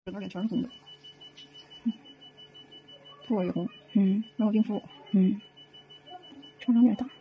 整个脸全是红的，兔儿也红， 嗯， 然后冰敷， 超长点大。